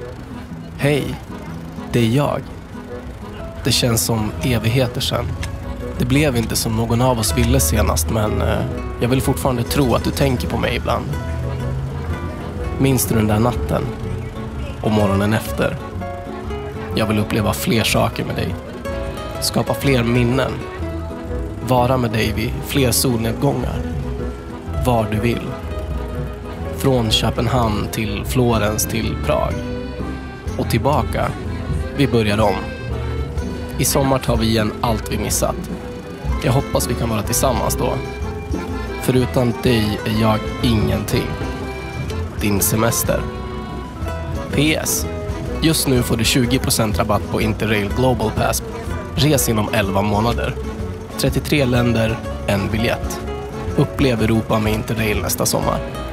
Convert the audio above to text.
Hej, det är jag. Det känns som evigheter sedan. Det blev inte som någon av oss ville senast, men jag vill fortfarande tro att du tänker på mig ibland. Minns du den där natten? Och morgonen efter? Jag vill uppleva fler saker med dig. Skapa fler minnen. Vara med dig vid fler solnedgångar. Var du vill. Från Köpenhamn till Florens till Prag. Och tillbaka. Vi börjar om. I sommar tar vi igen allt vi missat. Jag hoppas vi kan vara tillsammans då. Förutom dig är jag ingenting. Din semester. PS. Just nu får du 20% rabatt på Interrail Global Pass. Res inom 11 månader. 33 länder, en biljett. Upplev Europa med Interrail nästa sommar.